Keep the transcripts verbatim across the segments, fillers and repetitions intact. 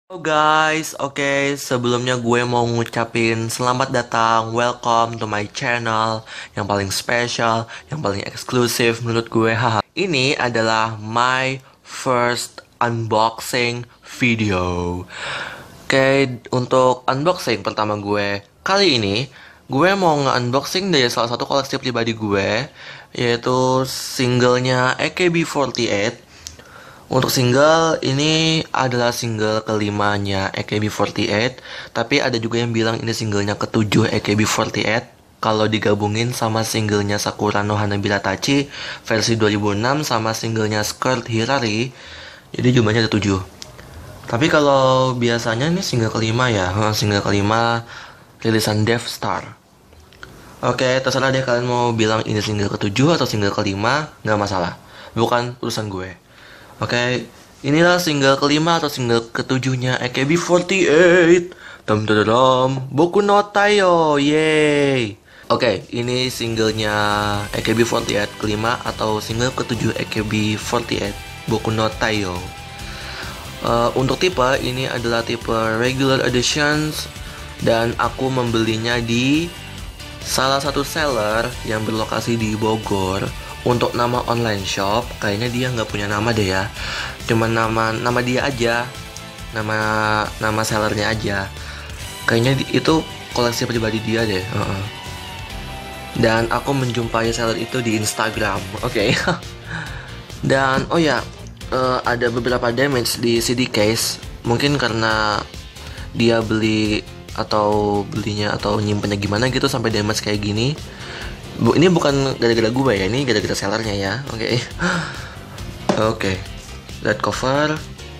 Halo guys, oke sebelumnya gue mau ngucapin selamat datang, welcome to my channel yang paling spesial, yang paling eksklusif menurut gue, haha. Ini adalah my first unboxing video. Oke, untuk unboxing pertama gue kali ini, gue mau nge-unboxing dari salah satu koleksi pribadi gue, yaitu singlenya A K B empat delapan. Untuk single ini adalah single kelimanya A K B empat delapan, tapi ada juga yang bilang ini singlenya ketujuh A K B empat delapan kalau digabungin sama singlenya Sakura no Hanabira Tachi versi dua ribu enam sama singlenya Skirt Hirari, jadi jumlahnya ada tujuh. Tapi kalau biasanya ini single kelima ya, single kelima rilisan Death Star. Oke, terserah deh kalian mau bilang ini single ketujuh atau single kelima, nggak masalah. Bukan urusan gue. Oke, inilah single kelima atau single ketujuhnya A K B empat delapan. Dam dam dam, Boku no Tayo, yeay. Oke, ini singlenya A K B empat delapan kelima atau single ketujuh A K B empat delapan, Boku no Tayo. Uh, untuk tipe ini adalah tipe regular editions dan aku membelinya di salah satu seller yang berlokasi di Bogor. Untuk nama online shop, kayaknya dia nggak punya nama deh ya. Cuma nama nama dia aja, nama nama sellernya aja. Kayaknya itu koleksi pribadi dia deh. Uh-uh. Dan aku menjumpai seller itu di Instagram, oke. Okay. Dan oh ya, uh, ada beberapa damage di C D case. Mungkin karena dia beli atau belinya atau nyimpennya gimana gitu sampai damage kayak gini. Bu, ini bukan gara-gara gue ya, ini gara-gara sellernya ya. Oke. Okay. Oke. Okay. That cover.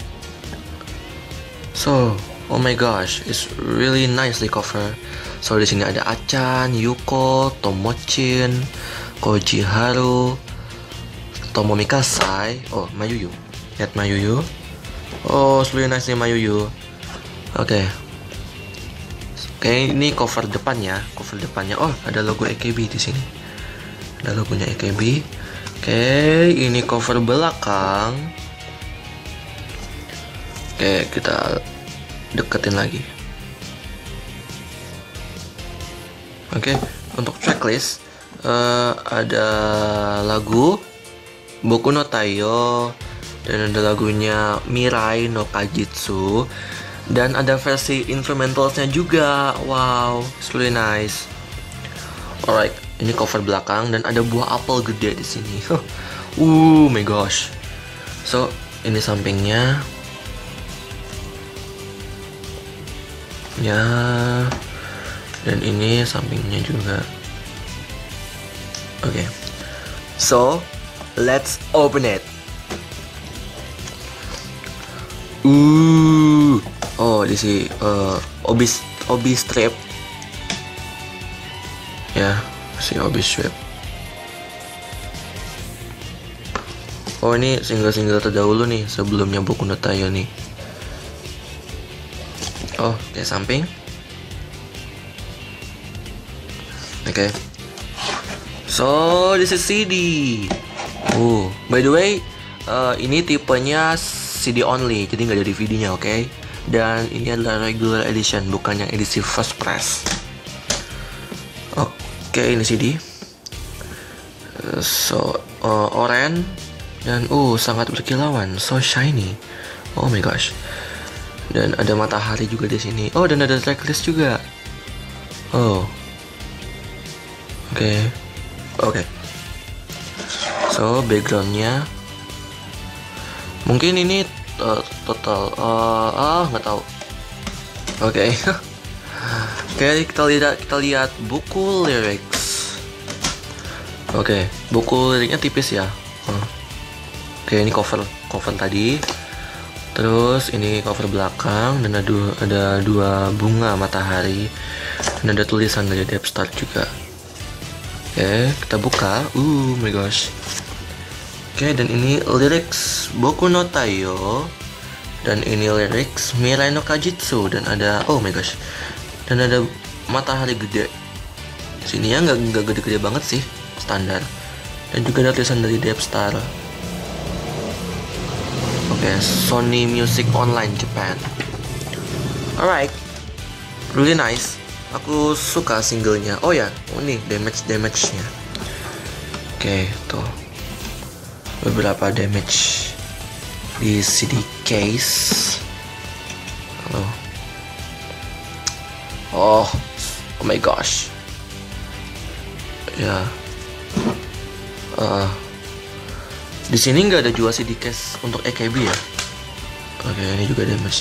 So, oh my gosh, it's really nicely cover. So di sini ada Achan, Yuko, Tomochin, Koji Haru, Tomomi Kasai, oh Mayuyu. Lihat Mayuyu. Oh, it's really nice nih Mayuyu. Oke. Okay. Oke, ini cover depannya, cover depannya. Oh, ada logo A K B di sini. Ada logonya A K B. Oke, ini cover belakang. Oke, kita deketin lagi. Oke, untuk tracklist uh, ada lagu Boku no Tayo dan ada lagunya Mirai no Kajitsu. Dan ada versi instrumentalsnya juga. Wow, it's really nice. Alright, ini cover belakang dan ada buah apel gede di sini. Uh, my gosh. So, ini sampingnya. Ya. Dan ini sampingnya juga. Oke. Okay. So, let's open it. Uh. Oh, di sini uh, obis obis strip. Ya, si obis strip. Oh, ini single-single terdahulu nih sebelumnya Boku no Tayo nih. Oh, kayak samping. Oke. Okay. So, this is C D. Oh, by the way, uh, ini tipenya C D only, jadi nggak ada D V D-nya, oke? Okay? Dan ini adalah regular edition, bukan yang edisi first press. Oke, ini C D. So, uh, orange dan uh sangat berkilauan, so shiny. Oh my gosh. Dan ada matahari juga di sini. Oh, dan ada tracklist juga. Oh. Oke. Okay. Oke. Okay. So, backgroundnya mungkin ini Uh, total uh, ah nggak tahu. Oke. Okay. Oke, okay, kita lihat kita lihat buku lyrics. Oke, okay, buku liriknya tipis ya. Uh. Oke, okay, ini cover cover tadi. Terus ini cover belakang dan ada ada dua bunga matahari dan ada tulisan dari Death Star juga. Oke, okay, kita buka. Uh, my gosh. Oke, okay, dan ini lyrics Boku no Tayo. Dan ini lyrics Mirai no Kajitsu. Dan ada, oh my gosh, dan ada matahari gede. Sini ya nggak nggak gede-gede banget sih, standar. Dan juga ada tulisan dari Death Star. Oke, okay, Sony Music Online Japan. Alright, really nice. Aku suka singlenya. Oh ya, oh nih damage damage-nya. Oke, tuh beberapa damage di C D case. Halo. Oh, oh my gosh. Ya. Uh, di sini nggak ada jual C D case untuk A K B ya. Oke, ini juga damage.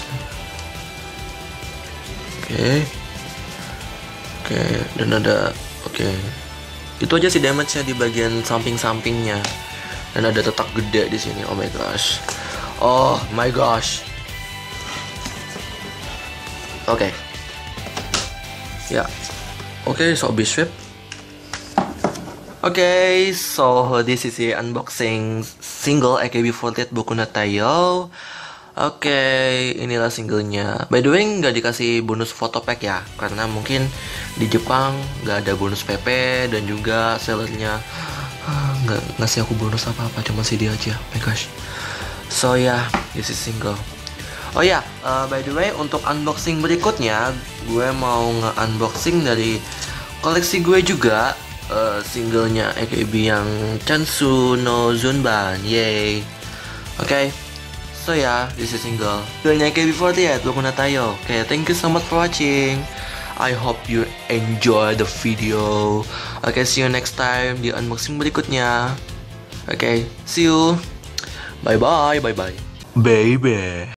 Oke. Oke, dan ada oke. Itu aja sih damage-nya di bagian samping-sampingnya. Dan ada tetak gede di sini. Oh my gosh. Oh my gosh. Oke. Ya. Oke, so Bishop. Oke, okay, so this is the unboxing single A K B forty-eight Boku no Tayo. Oke, okay, inilah singlenya. By the way, nggak dikasih bonus foto pack ya, karena mungkin di Jepang nggak ada bonus P P dan juga sellernya nggak ngasih aku bonus apa-apa, cuma C D aja. Oh my gosh. So ya, yeah, this is single. Oh ya, yeah, uh, by the way, untuk unboxing berikutnya, gue mau nge-unboxing dari koleksi gue juga. Uh, singlenya A K B yang Chansu no Zunban, yay. Oke, okay. So ya, yeah, this is single. Singlenya A K B forty-eight, Boku no Tayo. Oke, okay, thank you so much for watching. I hope you enjoy the video. Oke, okay, see you next time di unboxing berikutnya. Oke, okay, see you. Bye bye, bye bye. Baby.